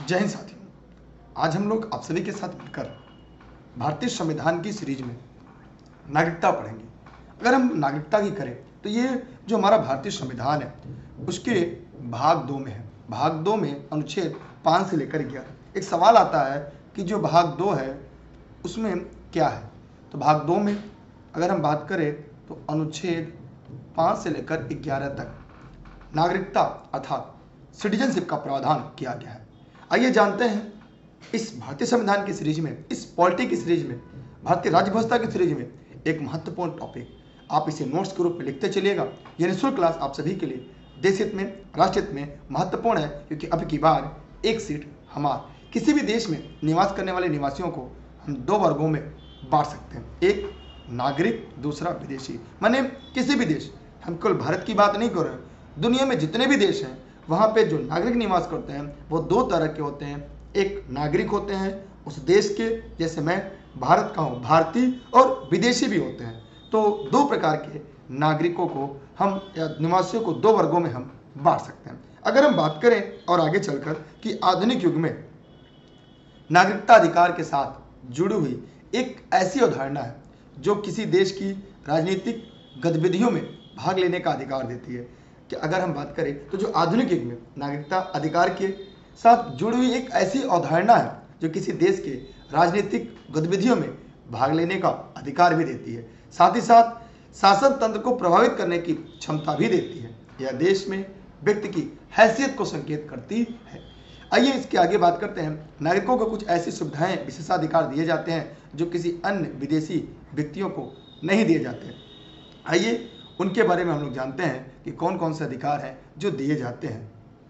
जय हिंद साथियों, आज हम लोग आप सभी के साथ मिलकर भारतीय संविधान की सीरीज में नागरिकता पढ़ेंगे। अगर हम नागरिकता की करें तो ये जो हमारा भारतीय संविधान है उसके भाग 2 में है। भाग 2 में अनुच्छेद 5 से लेकर 11। एक सवाल आता है कि जो भाग 2 है उसमें क्या है। तो भाग 2 में अगर हम बात करें तो अनुच्छेद 5 से लेकर 11 तक नागरिकता अर्थात सिटीजनशिप का प्रावधान किया गया है। आइए जानते हैं इस भारतीय संविधान की सीरीज में, इस पॉलिटी की सीरीज में, भारतीय राज्य व्यवस्था की सीरीज में एक महत्वपूर्ण टॉपिक। आप इसे नोट्स के रूप में लिखते चलिएगा। यह निःशुल्क क्लास आप सभी के लिए देश हित में, राष्ट्र हित में महत्वपूर्ण है, क्योंकि अब की बार एक सीट हमारा। किसी भी देश में निवास करने वाले निवासियों को हम 2 वर्गों में बांट सकते हैं, एक नागरिक, दूसरा विदेशी। माने किसी भी देश, हम केवल भारत की बात नहीं कर रहे हैं, दुनिया में जितने भी देश हैं वहाँ पे जो नागरिक निवास करते हैं वो 2 तरह के होते हैं। एक नागरिक होते हैं उस देश के, जैसे मैं भारत का हूँ, भारतीय, और विदेशी भी होते हैं। तो 2 प्रकार के नागरिकों को हम या निवासियों को 2 वर्गों में हम बांट सकते हैं। अगर हम बात करें और आगे चलकर कि आधुनिक युग में नागरिकता अधिकार के साथ जुड़ी हुई एक ऐसी अवधारणा है जो किसी देश की राजनीतिक गतिविधियों में भाग लेने का अधिकार देती है। कि अगर हम बात करें तो जो आधुनिक युग में नागरिकता अधिकार के साथ जुड़ी हुई एक ऐसी अवधारणा है जो किसी देश के राजनीतिक गतिविधियों में भाग लेने का अधिकार भी देती है, साथ ही साथ शासन तंत्र को प्रभावित करने की क्षमता भी देती है। यह देश में व्यक्ति की हैसियत को संकेत करती है। आइए इसके आगे बात करते हैं। नागरिकों को कुछ ऐसी सुविधाएं, विशेषाधिकार दिए जाते हैं जो किसी अन्य विदेशी व्यक्तियों को नहीं दिए जाते। आइए उनके बारे में हम लोग जानते हैं कि कौन कौन से अधिकार हैं जो दिए जाते हैं।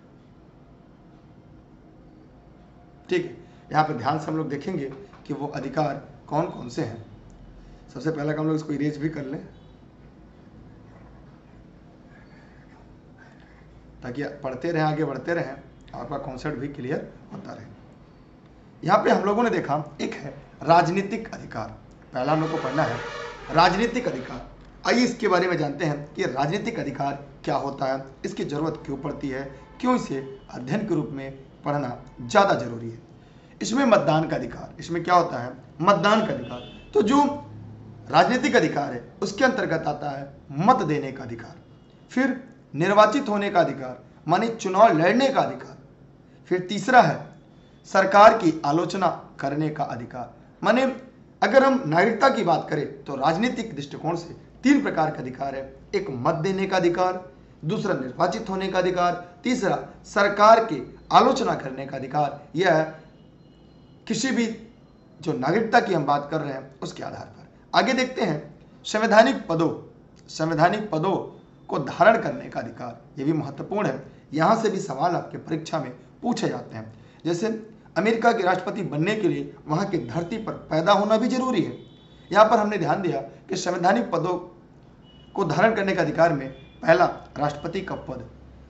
ठीक है, यहाँ पे ध्यान से हम लोग देखेंगे कि वो अधिकार कौन कौन से हैं। सबसे पहला काम लोग इसको इरेज भी कर लें ताकि पढ़ते रहें, आगे बढ़ते रहें, आपका कॉन्सेप्ट भी क्लियर होता रहे। यहाँ पे हम लोगों ने देखा एक है राजनीतिक अधिकार। पहला हम लोग को पढ़ना है राजनीतिक अधिकार। आइए इसके बारे में जानते हैं कि राजनीतिक अधिकार क्या होता है, इसकी जरूरत क्यों पड़ती है, क्यों इसे अध्ययन के रूप में पढ़ना ज़्यादा जरूरी है। इसमें मतदान का अधिकार, इसमें क्या होता है, मतदान का अधिकार। तो जो राजनीतिक अधिकार है उसके अंतर्गत आता है मत देने का अधिकार, फिर निर्वाचित होने का अधिकार माने चुनाव लड़ने का अधिकार, फिर तीसरा है सरकार की आलोचना करने का अधिकार। माने अगर हम नागरिकता की बात करें तो राजनीतिक दृष्टिकोण से 3 प्रकार का अधिकार है। एक मत देने का अधिकार, दूसरा निर्वाचित होने का अधिकार, तीसरा सरकार की आलोचना करने का अधिकार। यह किसी भी जो नागरिकता की हम बात कर रहे हैं उसके आधार पर। आगे देखते हैं संवैधानिक पदों को धारण करने का अधिकार। यह भी महत्वपूर्ण है, यहां से भी सवाल आपके परीक्षा में पूछे जाते हैं। जैसे अमेरिका के राष्ट्रपति बनने के लिए वहां की धरती पर पैदा होना भी जरूरी है। यहां पर हमने ध्यान दिया कि संवैधानिक पदों को धारण करने का अधिकार में पहला राष्ट्रपति का पद,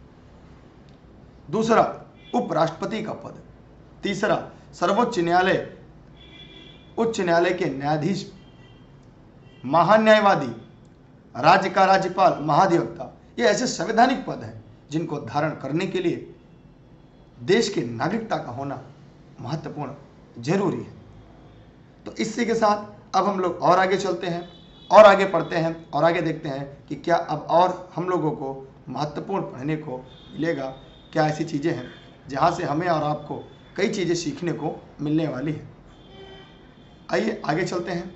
दूसरा उपराष्ट्रपति का पद, तीसरा सर्वोच्च न्यायालय, उच्च न्यायालय के न्यायाधीश, महान्यायवादी, राज्य का राज्यपाल, महाधिवक्ता। ये ऐसे संवैधानिक पद हैं जिनको धारण करने के लिए देश के नागरिकता का होना महत्वपूर्ण जरूरी है। तो इसी के साथ अब हम लोग और आगे चलते हैं और आगे पढ़ते हैं और आगे देखते हैं कि क्या अब और हम लोगों को महत्वपूर्ण पढ़ने को मिलेगा, क्या ऐसी चीज़ें हैं जहाँ से हमें और आपको कई चीज़ें सीखने को मिलने वाली है। आइए आगे चलते हैं।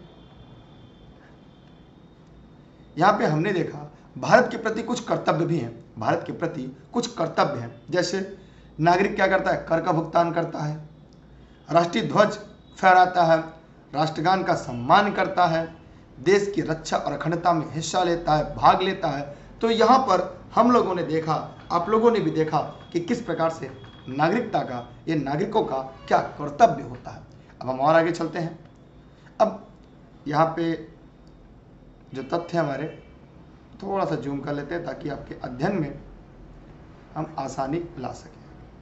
यहाँ पे हमने देखा भारत के प्रति कुछ कर्तव्य भी हैं। भारत के प्रति कुछ कर्तव्य हैं, जैसे नागरिक क्या करता है, कर का भुगतान करता है, राष्ट्रीय ध्वज फहराता है, राष्ट्रगान का सम्मान करता है, देश की रक्षा और अखंडता में हिस्सा लेता है, भाग लेता है। तो यहाँ पर हम लोगों ने देखा, आप लोगों ने भी देखा कि किस प्रकार से नागरिकता का, ये नागरिकों का क्या कर्तव्य होता है। अब हम और आगे चलते हैं। अब यहाँ पे जो तथ्य हमारे थोड़ा सा जूम कर लेते हैं ताकि आपके अध्ययन में हम आसानी ला सकें।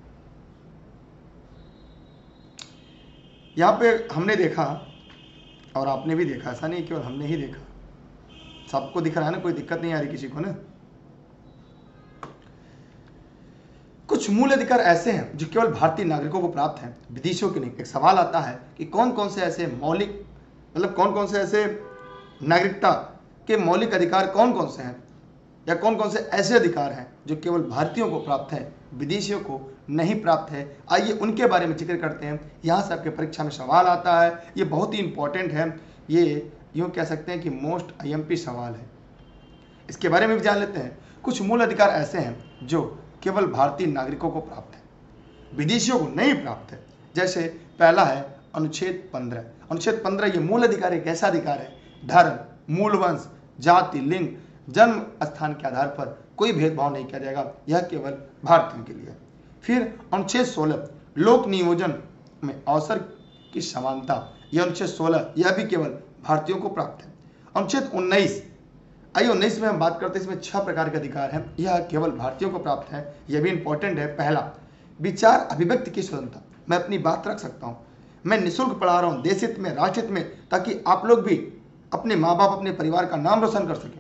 यहाँ पे हमने देखा और आपने भी देखा, ऐसा नहीं केवल हमने ही देखा, सबको दिख रहा है ना, कोई दिक्कत नहीं आ रही किसी को ना। कुछ कुछ मूल अधिकार ऐसे हैं जो केवल भारतीय नागरिकों को प्राप्त हैं, विदेशियों के नहीं। एक सवाल आता है कि कौन कौन से ऐसे मौलिक कौन कौन से ऐसे नागरिकता के मौलिक अधिकार कौन कौन से हैं, या कौन कौन से ऐसे अधिकार हैं जो केवल भारतीयों को प्राप्त है, विदेशियों को नहीं प्राप्त है। आइए उनके बारे में जिक्र करते हैं। यहाँ से आपके परीक्षा में सवाल आता है, ये बहुत ही इंपॉर्टेंट है, ये यूँ कह सकते हैं कि मोस्ट IMP सवाल है। इसके बारे में भी जान लेते हैं। कुछ मूल अधिकार ऐसे हैं जो केवल भारतीय नागरिकों को प्राप्त है, विदेशियों को नहीं प्राप्त है। जैसे पहला है अनुच्छेद 15। अनुच्छेद 15 ये मूल अधिकार एक ऐसा अधिकार है, धर्म, मूल वंश, जाति, लिंग, जन्म स्थान के आधार पर कोई भेदभाव नहीं किया जाएगा, यह केवल भारतीयों के लिए है। फिर अनुच्छेद 16 लोक नियोजन में अवसर की समानता, यह अनुच्छेद 16 यह भी केवल भारतीयों को प्राप्त है। अनुच्छेद 19, आइए 19 में हम बात करते हैं। इसमें 6 प्रकार के अधिकार हैं, यह केवल भारतीयों को प्राप्त है, यह भी इंपॉर्टेंट है। पहला, विचार अभिव्यक्ति की स्वतंत्रता, मैं अपनी बात रख सकता हूँ, मैं निःशुल्क पढ़ा रहा हूँ देश हित में, राष्ट्र हित में, ताकि आप लोग भी अपने माँ बाप, अपने परिवार का नाम रोशन कर सकें।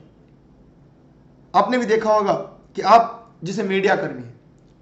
आपने भी देखा होगा कि आप जिसे मीडिया कर्मी है,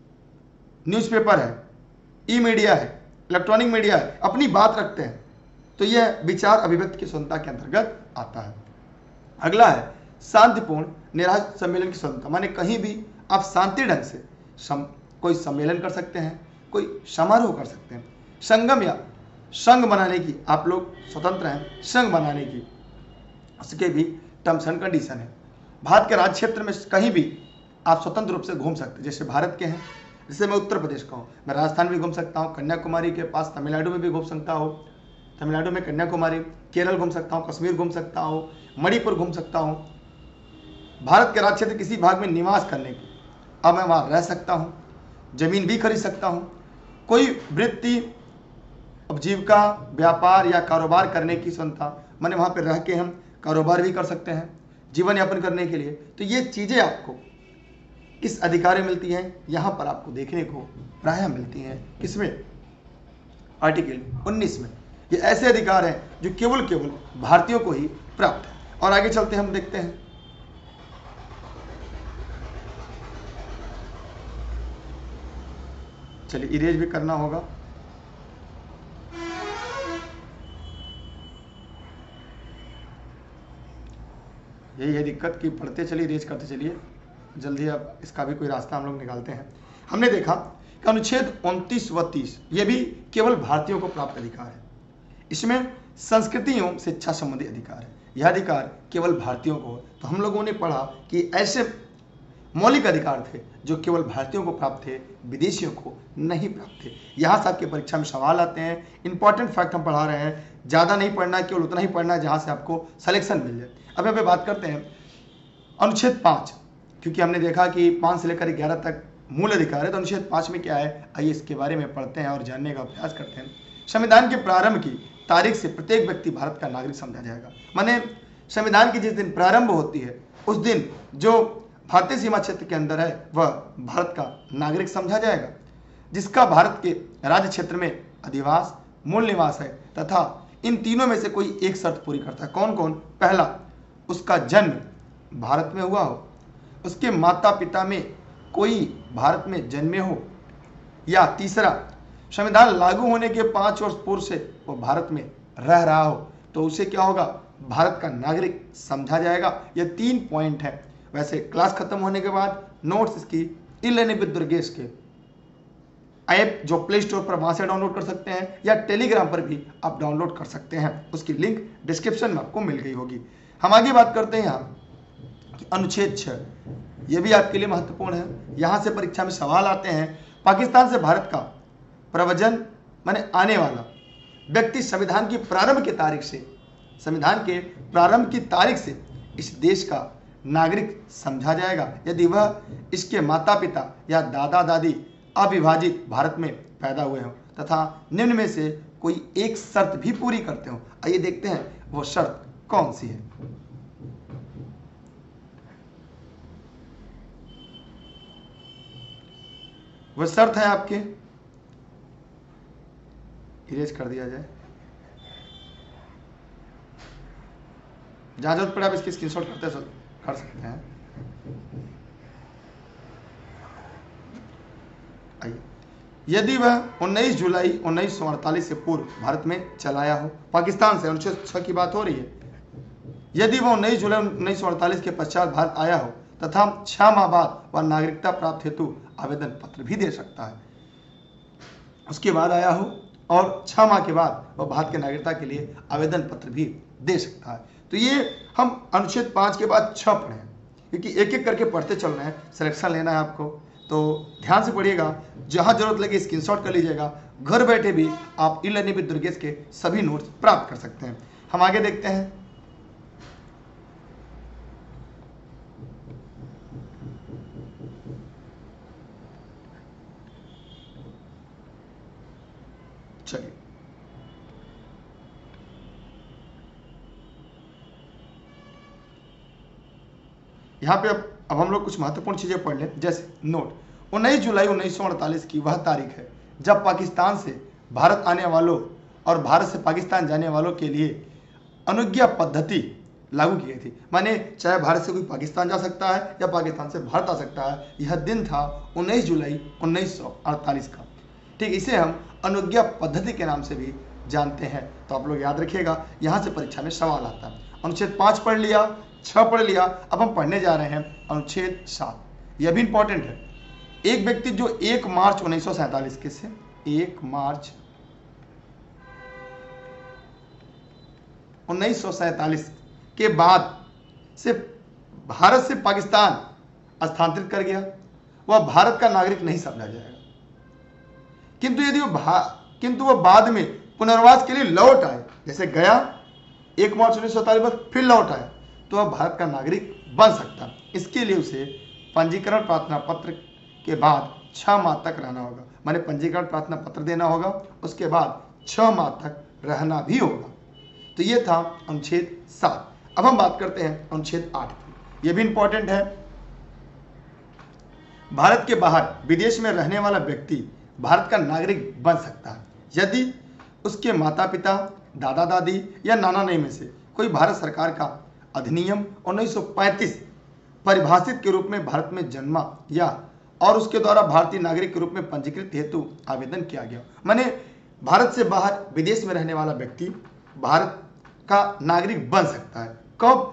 न्यूज़पेपर है, ई मीडिया है, इलेक्ट्रॉनिक मीडिया है, अपनी बात रखते हैं, तो यह विचार अभिव्यक्ति की स्वतंत्रता के अंतर्गत आता है। अगला है शांतिपूर्ण निराश सम्मेलन की स्वतंत्रता, माने कहीं भी आप शांति ढंग से कोई सम्मेलन कर सकते हैं, कोई समारोह कर सकते हैं। संगम या संघ बनाने की आप लोग स्वतंत्र हैं, संघ बनाने की, उसके भी टर्म्स एंड कंडीशन है। भारत के राज्य क्षेत्र में कहीं भी आप स्वतंत्र रूप से घूम सकते हैं। जैसे भारत के हैं, जैसे मैं उत्तर प्रदेश का हूँ, मैं राजस्थान भी घूम सकता हूँ, कन्याकुमारी के पास तमिलनाडु में भी घूम सकता हूँ, तमिलनाडु में कन्याकुमारी, केरल घूम सकता हूँ, कश्मीर घूम सकता हूँ, मणिपुर घूम सकता हूँ। भारत के राज्य क्षेत्र किसी भाग में निवास करने की, अब मैं वहाँ रह सकता हूँ, जमीन भी खरीद सकता हूँ, कोई वृत्ति, उपजीविका, व्यापार या कारोबार करने की स्वतंत्रता, माने वहाँ पर रह के हम कारोबार भी कर सकते हैं जीवन यापन करने के लिए। तो ये चीज़ें आपको इस अधिकार में मिलती हैं, यहाँ पर आपको देखने को प्रायः मिलती हैं। किसमें? आर्टिकल 19 में। ये ऐसे अधिकार हैं जो केवल भारतीयों को ही प्राप्त है। और आगे चलते हम देखते हैं। चलिए इरेज भी करना होगा। यही है दिक्कत कि पढ़ते चलिए, इरेज करते चलिए, जल्दी अब इसका भी कोई रास्ता हम लोग निकालते हैं। हमने देखा कि अनुच्छेद 29 व 30 ये भी केवल भारतीयों को प्राप्त अधिकार है। इसमें संस्कृति एवं शिक्षा संबंधी अधिकार है, यह अधिकार केवल भारतीयों को। तो हम लोगों ने पढ़ा कि ऐसे मौलिक अधिकार थे जो केवल भारतीयों को प्राप्त थे, विदेशियों को नहीं प्राप्त थे। यहाँ से आपके परीक्षा में सवाल आते हैं। इंपॉर्टेंट फैक्ट हम पढ़ा रहे हैं, ज़्यादा नहीं पढ़ना है, केवल उतना ही पढ़ना है जहाँ से आपको सिलेक्शन मिल जाए। अब यहाँ पे बात करते हैं अनुच्छेद 5, क्योंकि हमने देखा कि 5 से लेकर 11 तक मूल अधिकार है, तो अनुच्छेद 5 में क्या है, आइए इसके बारे में पढ़ते हैं और जानने का प्रयास करते हैं। संविधान के प्रारंभ की तारीख से प्रत्येक व्यक्ति भारत का नागरिक समझा जाएगा। माने संविधान की जिस दिन प्रारंभ होती है उस दिन जो भारतीय सीमा क्षेत्र के अंदर है वह भारत का नागरिक समझा जाएगा, जिसका भारत के राज्य क्षेत्र में अधिवास, मूल निवास है तथा इन तीनों में से कोई एक शर्त पूरी करता है। कौन कौन? पहला, उसका जन्म भारत में हुआ हो, उसके माता पिता में कोई भारत में जन्मे हो, या तीसरा, संविधान लागू होने के 5 वर्ष पूर्व से वो भारत में रह रहा हो, तो उसे क्या होगा, भारत का नागरिक समझा जाएगा। ये 3 पॉइंट है। वैसे क्लास खत्म होने के बाद नोट्स इसकी ई-लर्निंग विद दुर्गेश के ऐप जो प्ले स्टोर पर वहां से डाउनलोड कर सकते हैं, या टेलीग्राम पर भी आप डाउनलोड कर सकते हैं, उसकी लिंक डिस्क्रिप्शन में आपको मिल गई होगी। हम आगे बात करते हैं यहाँ कि अनुच्छेद 6, यह भी आपके लिए महत्वपूर्ण है। यहाँ से परीक्षा में सवाल आते हैं। पाकिस्तान से भारत का प्रव्रजन माने आने वाला व्यक्ति संविधान की प्रारंभ की तारीख से, संविधान के प्रारंभ की तारीख से इस देश का नागरिक समझा जाएगा यदि वह इसके माता पिता या दादा दादी अविभाजित भारत में पैदा हुए हों तथा निम्न में से कोई एक शर्त भी पूरी करते हो। आइए देखते हैं वो शर्त कौन सी है। वह शर्त है आपके, इरेज कर दिया जाए, जहां जरूरत पड़े आप इसकी स्क्रीनशॉट कर सकते हैं। यदि वह 19 जुलाई 1948 से पूर्व भारत में चला आया हो। पाकिस्तान से अनुच्छेद 6 की बात हो रही है। यदि वह 19 जुलाई 1948 के पश्चात भारत आया हो तथा 6 माह बाद वह नागरिकता प्राप्त हेतु आवेदन पत्र भी दे सकता है। उसके बाद आया हो और 6 माह के बाद वह भारत के नागरिकता के लिए आवेदन पत्र भी दे सकता है। तो ये हम अनुच्छेद 5 के बाद 6 पढ़े हैं, क्योंकि एक एक करके पढ़ते चल रहे हैं, सिलेक्शन लेना है आपको, तो ध्यान से पढ़िएगा। जहां जरूरत लगे स्क्रीनशॉट कर लीजिएगा। घर बैठे भी आप ई लर्निंग विद दुर्गेश के सभी नोट्स प्राप्त कर सकते हैं। हम आगे देखते हैं। चलिए, यहाँ पे अब हम लोग कुछ महत्वपूर्ण चीजें पढ़ लें। जैसे नोट, 19 जुलाई 1948 की वह तारीख है जब पाकिस्तान से भारत आने वालों और भारत से पाकिस्तान जाने वालों के लिए अनुज्ञा पद्धति लागू की गई थी। माने चाहे भारत से कोई पाकिस्तान जा सकता है या पाकिस्तान से भारत आ सकता है। यह दिन था 19 जुलाई 1948 का। ठीक, इसे हम अनुज्ञा पद्धति के नाम से भी जानते हैं। तो आप लोग याद रखिएगा, यहाँ से परीक्षा में सवाल आता है। अनुच्छेद 5 पढ़ लिया, 6 पढ़ लिया। अब हम पढ़ने जा रहे हैं अनुच्छेद 7। यह भी इंपॉर्टेंट है। एक व्यक्ति जो 1 मार्च 1947 के से 1 मार्च 1947 के बाद से भारत से पाकिस्तान स्थानांतरित कर गया, वह भारत का नागरिक नहीं समझा जाएगा। किंतु वह बाद में पुनर्वास के लिए लौट आए, जैसे गया 1 मार्च 1947 बाद फिर लौट आया, तो वह भारत का नागरिक बन सकता। इसके लिए उसे पंजीकरण प्रार्थना पत्र के बाद 6 माह तक रहना होगा। माने पंजीकरण प्रार्थना पत्र देना होगा, उसके बाद 6 माह तक रहना भी होगा। तो ये था अनुच्छेद 7। अब हम बात करते हैं अनुच्छेद 8 की। यह भी इंपॉर्टेंट है। भारत के बाहर विदेश में रहने वाला व्यक्ति भारत का नागरिक बन सकता है यदि उसके माता पिता, दादा दादी या नाना नानी में से कोई भारत सरकार का अधिनियम 1935 परिभाषित के रूप में भारत में जन्मा या और उसके द्वारा भारतीय नागरिक के रूप में पंजीकृत हेतु आवेदन किया गया। माने भारत से बाहर विदेश में रहने वाला व्यक्ति भारत का नागरिक बन सकता है। कब?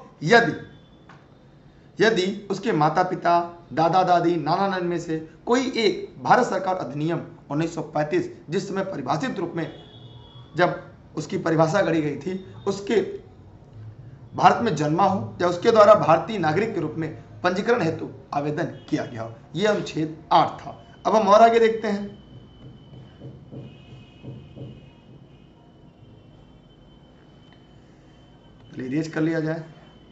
यदि उसके माता पिता, दादा दादी, नाना नानी में से कोई एक भारत सरकार अधिनियम 1935 जिस समय परिभाषित रूप में जब उसकी परिभाषा गढ़ी गई थी, उसके भारत में जन्मा हो या उसके द्वारा भारतीय नागरिक के रूप में पंजीकरण हेतु आवेदन किया गया हो। यह अनुच्छेद 8 था। अब हम और आगे देखते हैं। इरेज कर लिया जाए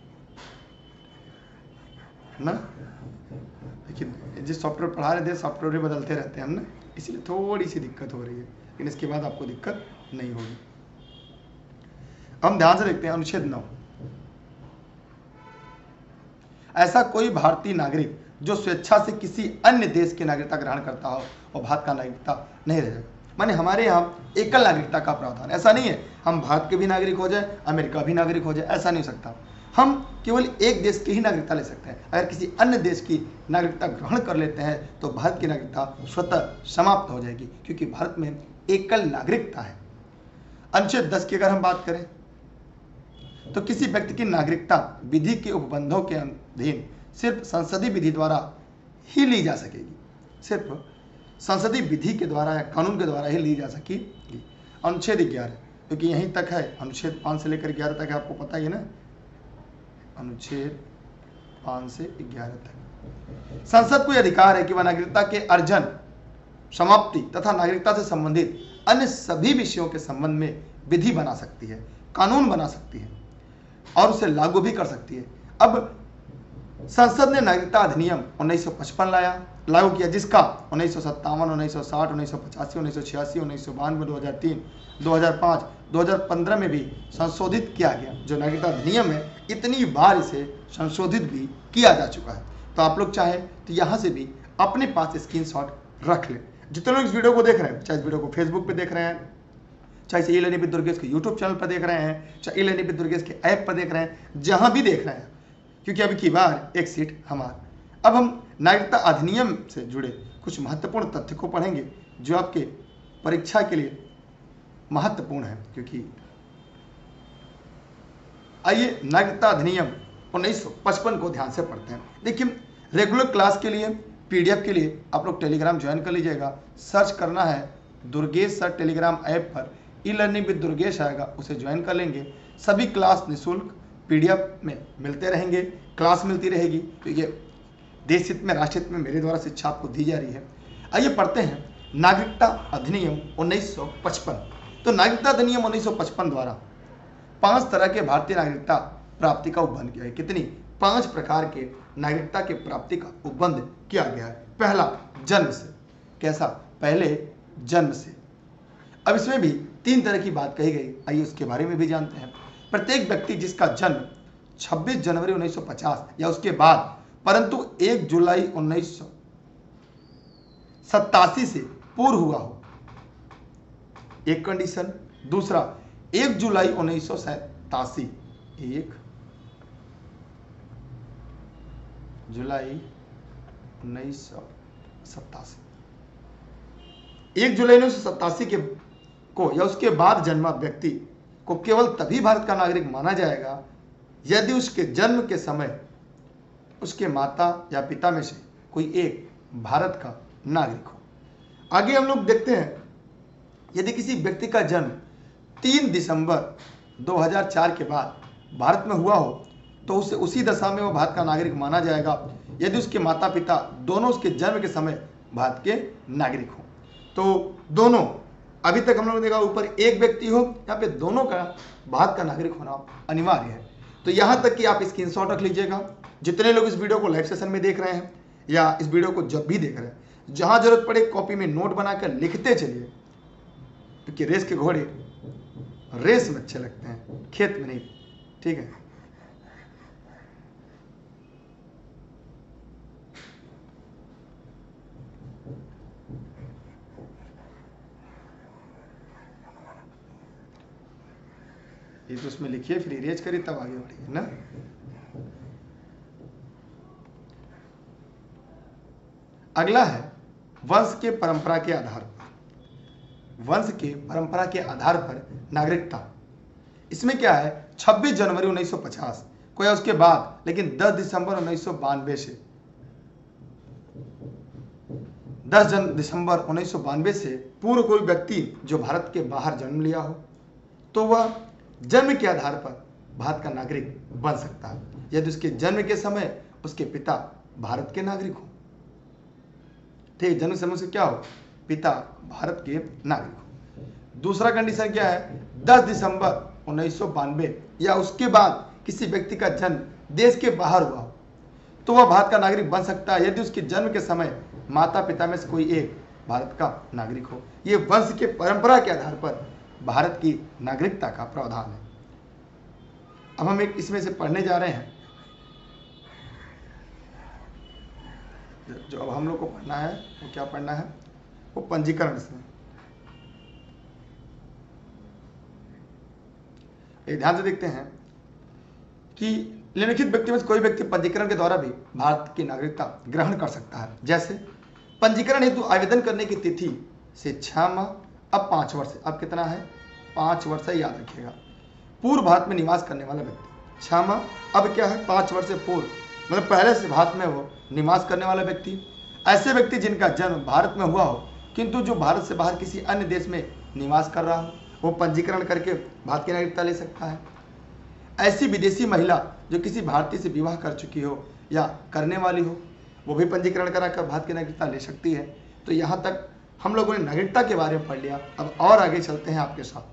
ना, लेकिन जिस सॉफ्टवेयर पढ़ा रहे थे सॉफ्टवेयर भी बदलते रहते हैं हम ना, इसलिए थोड़ी सी दिक्कत हो रही है, लेकिन इसके बाद आपको दिक्कत नहीं होगी। हम ध्यान से देखते हैं अनुच्छेद 9। ऐसा कोई भारतीय नागरिक जो स्वेच्छा से किसी अन्य देश की नागरिकता ग्रहण करता हो और भारत का नागरिकता नहीं रहेगा। माने हमारे यहाँ एकल नागरिकता का प्रावधान ऐसा नहीं है हम भारत के भी नागरिक हो जाए, अमेरिका भी नागरिक हो जाए, ऐसा नहीं हो सकता। हम केवल एक देश की ही नागरिकता ले सकते हैं। अगर किसी अन्य देश की नागरिकता ग्रहण कर लेते हैं तो भारत की नागरिकता स्वतः समाप्त हो जाएगी, क्योंकि भारत में एकल नागरिकता है। अनुच्छेद 10 की अगर हम बात करें तो किसी व्यक्ति की नागरिकता विधि के उपबंधों के अधीन सिर्फ संसदीय विधि द्वारा ही ली जा सकेगी। सिर्फ संसदीय विधि के द्वारा या कानून के द्वारा ही ली जा सकेगी। अनुच्छेद 11, क्योंकि यहीं तक है, अनुच्छेद 5 से लेकर 11 तक है, आपको पता ही है ना। अनुच्छेद 5 से 11 तक संसद को अधिकार है कि वह नागरिकता के अर्जन, समाप्ति तथा नागरिकता से संबंधित अन्य सभी विषयों के संबंध में विधि बना सकती है, कानून बना सकती है और उसे लागू भी कर सकती है। अब संसद ने नागरिकता अधिनियम 1955 लागू किया, जिसका 1957, 1960, 1985, 1986, 1992, 2003, 2005, 2015 में भी संशोधित किया गया। जो नागरिकता अधिनियम है इतनी बार इसे संशोधित भी किया जा चुका है। तो आप लोग चाहे तो यहाँ से भी अपने पास स्क्रीनशॉट रख लें। जितने लोग इस वीडियो को देख रहे हैं, चाहे इस वीडियो को फेसबुक पे देख रहे हैं, चाहे ई लर्निंग विद दुर्गेश के यूट्यूब चैनल पर देख रहे हैं, चाहे ई लर्निंग विद दुर्गेश के ऐप पर देख रहे हैं, जहां भी देख रहे हैं, क्योंकि अभी की बार एक सीट हमारा। अब हम नागरिकता अधिनियम से जुड़े कुछ महत्वपूर्ण तथ्य को पढ़ेंगे जो आपके परीक्षा के लिए महत्वपूर्ण है। क्योंकि आइए नागरिकता अधिनियम 1955 को ध्यान से पढ़ते हैं। देखिए, रेगुलर क्लास के लिए पीडीएफ के लिए आप लोग टेलीग्राम ज्वाइन कर लीजिएगा। सर्च करना है दुर्गेश सर टेलीग्राम ऐप पर, ई लर्निंग विद दुर्गेश आएगा, उसे ज्वाइन कर लेंगे। सभी क्लास निःशुल्क पीडीएफ में मिलते रहेंगे, क्लास मिलती रहेगी। तो ये देश हित में, राष्ट्र हित में मेरे द्वारा शिक्षा आपको दी जा रही है। आइए पढ़ते हैं नागरिकता अधिनियम 1955। तो नागरिकता अधिनियम 1955 द्वारा 5 तरह के भारतीय नागरिकता प्राप्ति का उपबंध किया है। कितनी? 5 प्रकार के नागरिकता के प्राप्ति का उपबंध किया गया है। पहला, जन्म से। कैसा? पहले जन्म से। अब इसमें भी 3 तरह की बात कही गई, आइए उसके बारे में भी जानते हैं। प्रत्येक व्यक्ति जिसका जन्म 26 जनवरी 1950 या उसके बाद परंतु 1 जुलाई 1987 से पूर्व हुआ हो, एक कंडीशन। दूसरा, 1 जुलाई 1987, 1 जुलाई 1987, 1 जुलाई 1987 के को या उसके बाद जन्मा व्यक्ति को केवल तभी भारत का नागरिक माना जाएगा यदि उसके जन्म के समय उसके माता या पिता में से कोई एक भारत का नागरिक हो। आगे हम लोग देखते हैं, यदि किसी व्यक्ति का जन्म 3 दिसंबर 2004 के बाद भारत में हुआ हो तो उसे उसी दशा में वो भारत का नागरिक माना जाएगा यदि उसके माता पिता दोनों उसके जन्म के समय भारत के नागरिक हो। तो दोनों, अभी तक हम लोगों ने देखा ऊपर एक व्यक्ति हो, यहाँ पे दोनों का भारत का नागरिक होना अनिवार्य है। तो यहाँ तक कि आप स्क्रीनशॉट रख लीजिएगा। जितने लोग इस वीडियो को लाइव सेशन में देख रहे हैं या इस वीडियो को जब भी देख रहे हैं, जहां जरूरत पड़े कॉपी में नोट बनाकर लिखते चलिए, क्योंकि रेस के घोड़े रेस में अच्छे लगते हैं, खेत में नहीं। ठीक है। ये तो उसमें लिखिए, फिर इरेज करिए, तब आगे बढ़िए ना। अगला है वंश के परंपरा के आधार पर। वंश के परंपरा के आधार पर नागरिकता। इसमें क्या है, 26 जनवरी 1950 को या उसके बाद, लेकिन 10 दिसंबर 1992 से 10 दिसंबर 1992 से पूर्व कोई व्यक्ति जो भारत के बाहर जन्म लिया हो तो वह जन्म के आधार पर भारत का नागरिक बन सकता है यदि उसके जन्म के समय उसके पिता भारत के नागरिक हो। ठीक, जन्म समय से क्या हो, पिता भारत के नागरिक हो। दूसरा कंडीशन क्या है, 10 दिसंबर 1992 या उसके बाद किसी व्यक्ति का जन्म देश के बाहर हुआ हो तो वह भारत का नागरिक बन सकता है यदि उसके जन्म के समय माता पिता में से कोई एक भारत का नागरिक हो। यह वंश के परंपरा के आधार पर भारत की नागरिकता का प्रावधान है। अब हम एक इसमें से पढ़ने जा रहे हैं, जो अब हम लोग को पढ़ना है वो क्या पढ़ना है, वो पंजीकरण। इसमें एक ध्यान से देखते हैं कि निम्नलिखित व्यक्ति में से कोई व्यक्ति पंजीकरण के द्वारा भी भारत की नागरिकता ग्रहण कर सकता है। जैसे पंजीकरण हेतु आवेदन करने की तिथि से 6 माह, अब 5 वर्ष। अब कितना है, 5 वर्ष है, याद रखिएगा। पूर्व भारत में निवास करने वाला व्यक्ति 6 माह, अब क्या है 5 वर्ष से पूर्व, मतलब पहले से भारत में वो निवास करने वाला व्यक्ति। ऐसे व्यक्ति जिनका जन्म भारत में हुआ हो किंतु जो भारत से बाहर किसी अन्य देश में निवास कर रहा हो, वो पंजीकरण करके भारत की नागरिकता ले सकता है। ऐसी विदेशी महिला जो किसी भारतीय से विवाह कर चुकी हो या करने वाली हो, वो भी पंजीकरण कराकर भारत की नागरिकता ले सकती है। तो यहाँ तक हम लोगों ने नागरिकता के बारे में पढ़ लिया। अब और आगे चलते हैं आपके साथ।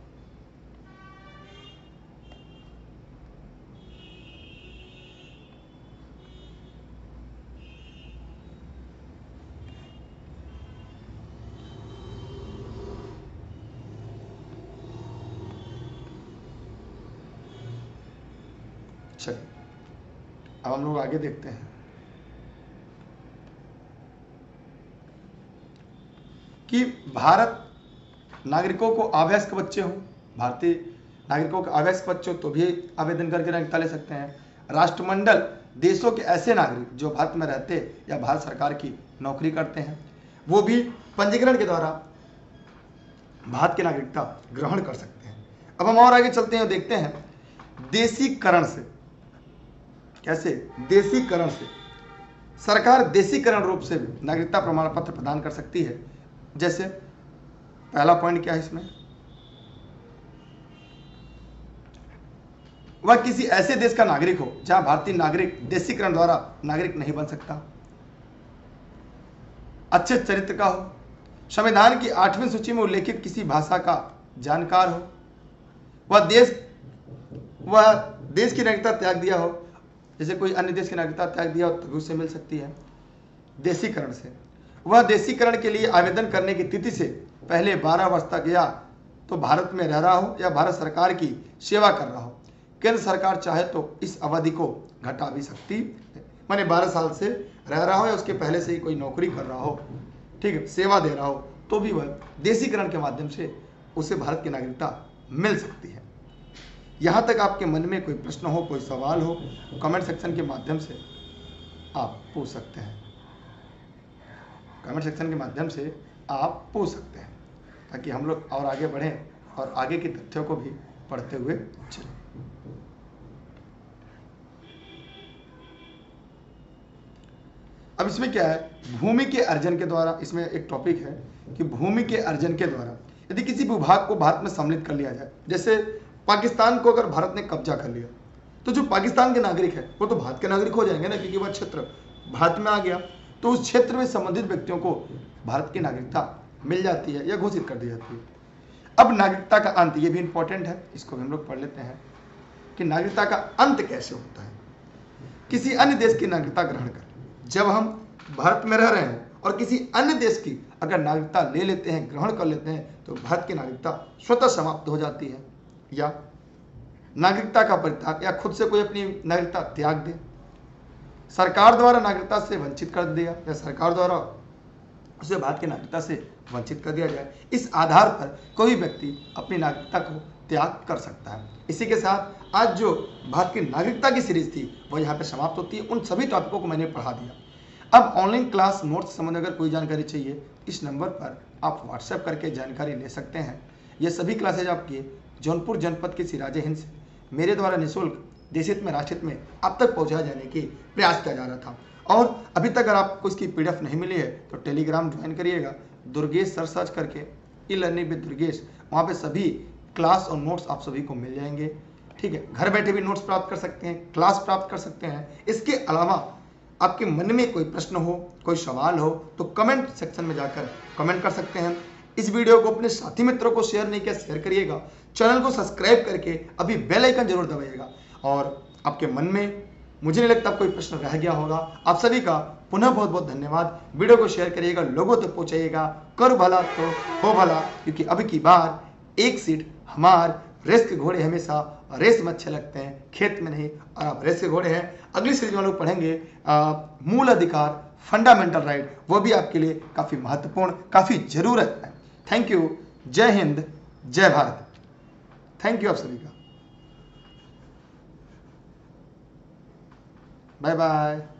चलिए अब हम लोग आगे देखते हैं कि भारत नागरिकों को अवयस्क बच्चे हों, भारतीय नागरिकों के अवयस्क बच्चे हो तो भी आवेदन करके नागरिकता ले सकते हैं। राष्ट्रमंडल देशों के ऐसे नागरिक जो भारत में रहते या भारत सरकार की नौकरी करते हैं, वो भी पंजीकरण के द्वारा भारत की नागरिकता ग्रहण कर सकते हैं। अब हम और आगे चलते हैं और देखते हैं देशीकरण से। कैसे? देशीकरण से सरकार देशीकरण रूप से भी नागरिकता प्रमाण पत्र प्रदान कर सकती है। जैसे पहला पॉइंट क्या है इसमें, वह किसी ऐसे देश का नागरिक हो जहां भारतीय नागरिक देशीकरण द्वारा नागरिक नहीं बन सकता, अच्छे चरित्र का हो, संविधान की 8वीं सूची में उल्लेखित किसी भाषा का जानकार हो, वह देश की नागरिकता त्याग दिया हो, जैसे कोई अन्य देश की नागरिकता त्याग दिया हो तभी उसे मिल सकती है देशीकरण से। वह देशीकरण के लिए आवेदन करने की तिथि से पहले 12 वर्ष तक या तो भारत में रह रहा हो या भारत सरकार की सेवा कर रहा हो। केंद्र सरकार चाहे तो इस अवधि को घटा भी सकती है, माने 12 साल से रह रहा हो या उसके पहले से ही कोई नौकरी कर रहा हो, ठीक है, सेवा दे रहा हो, तो भी वह देशीकरण के माध्यम से उसे भारत की नागरिकता मिल सकती है। यहां तक आपके मन में कोई प्रश्न हो, कोई सवाल हो, कमेंट सेक्शन के माध्यम से आप पूछ सकते हैं। कमेंट सेक्शन के माध्यम से आप पूछ सकते हैं ताकि हम लोग और आगे बढ़ें और आगे की तथ्यों को भी पढ़ते हुए चलें। अब इसमें क्या है, भूमि के अर्जन के द्वारा, इसमें एक टॉपिक है कि भूमि के अर्जन के द्वारा यदि किसी भूभाग को भारत में सम्मिलित कर लिया जाए, जैसे पाकिस्तान को अगर भारत ने कब्जा कर लिया, तो जो पाकिस्तान के नागरिक है वो तो भारत के नागरिक हो जाएंगे ना, क्योंकि वह क्षेत्र भारत में आ गया, तो उस क्षेत्र में संबंधित व्यक्तियों को भारत की नागरिकता मिल जाती है या घोषित कर दी जाती है। अब नागरिकता का अंत, ये भी इंपॉर्टेंट है, इसको भी हम लोग पढ़ लेते हैं कि नागरिकता का अंत कैसे होता है। किसी अन्य देश की नागरिकता ग्रहण कर, जब हम भारत में रह रहे हैं और किसी अन्य देश की अगर नागरिकता ले लेते हैं, ग्रहण कर लेते हैं, तो भारत की नागरिकता स्वतः समाप्त हो जाती है, या नागरिकता का परित्याग, या खुद से कोई अपनी नागरिकता त्याग दे, सरकार द्वारा नागरिकता से वंचित कर दिया या सरकार द्वारा उसे भारत की नागरिकता से वंचित कर दिया जाए, इस आधार पर कोई व्यक्ति अपनी नागरिकता को त्याग कर सकता है। इसी के साथ आज जो भारत की नागरिकता की सीरीज थी वह यहाँ पे समाप्त होती है। उन सभी टॉपिकों को मैंने पढ़ा दिया। अब ऑनलाइन क्लास नोट्स संबंधी अगर कोई जानकारी चाहिए, इस नंबर पर आप व्हाट्सएप करके जानकारी ले सकते हैं। ये सभी क्लासेज आपकी जौनपुर जनपद के सिराजे हिंद से मेरे द्वारा निःशुल्क देशहित में राष्ट्रहित में अब तक पहुँचाए जाने की प्रयास किया जा रहा था। और अभी तक अगर आपको इसकी PDF नहीं मिली है तो टेलीग्राम ज्वाइन करिएगा, दुर्गेश सर सर्च करके ई लर्निंग विद दुर्गेश, वहाँ पे सभी क्लास और नोट्स आप सभी को मिल जाएंगे। ठीक है, घर बैठे भी नोट्स प्राप्त कर सकते हैं, क्लास प्राप्त कर सकते हैं। इसके अलावा आपके मन में कोई प्रश्न हो, कोई सवाल हो, तो कमेंट सेक्शन में जाकर कमेंट कर सकते हैं। इस वीडियो को अपने साथी मित्रों को शेयर नहीं किया, शेयर करिएगा। चैनल को सब्सक्राइब करके अभी बेल आइकन जरूर दबाइएगा। और आपके मन में मुझे नहीं लगता कोई प्रश्न रह गया होगा। आप सभी का पुनः बहुत बहुत धन्यवाद। वीडियो को शेयर करिएगा, लोगों तक पहुंचाइएगा। कर भला तो हो भला, क्योंकि अब की बार एक सीट हमार। रेस के घोड़े हमेशा रेस में अच्छे लगते हैं, खेत में नहीं। और आप रेस के घोड़े हैं। अगली सीरीज में लोग पढ़ेंगे मूल अधिकार, फंडामेंटल राइट, वो भी आपके लिए काफी महत्वपूर्ण, काफी जरूरत है। Thank you. जय हिंद, जय भारत। थैंक यू आप सभी का। Bye bye.